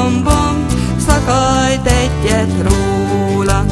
bom, bom, szakajt egyet róla.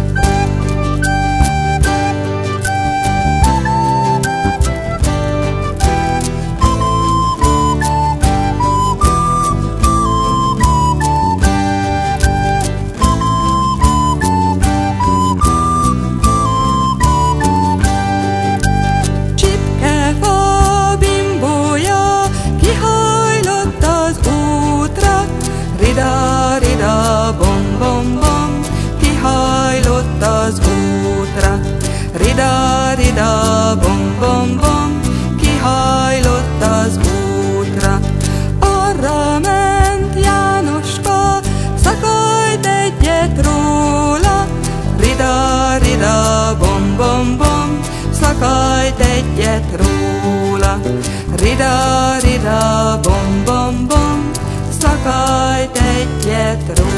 Rida, rida, bom, bom, bom, kihajlott az útra. Rida, rida, bom, bom, bom, kihajlott az útra. Arra ment Jánoska, szakajt egyet róla. Rida, rida, bom, bom, bom, szakajt egyet róla. Rida, rida, bom, bom, bom, szakajt egyet róla.